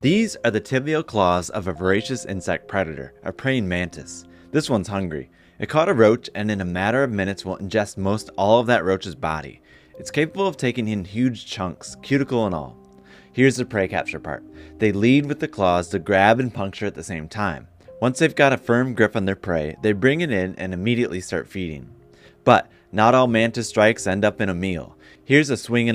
These are the tibial claws of a voracious insect predator, a praying mantis. This one's hungry. It caught a roach and in a matter of minutes will ingest most all of that roach's body. It's capable of taking in huge chunks, cuticle and all. Here's the prey capture part. They lead with the claws to grab and puncture at the same time. Once they've got a firm grip on their prey, they bring it in and immediately start feeding. But not all mantis strikes end up in a meal. Here's a swing and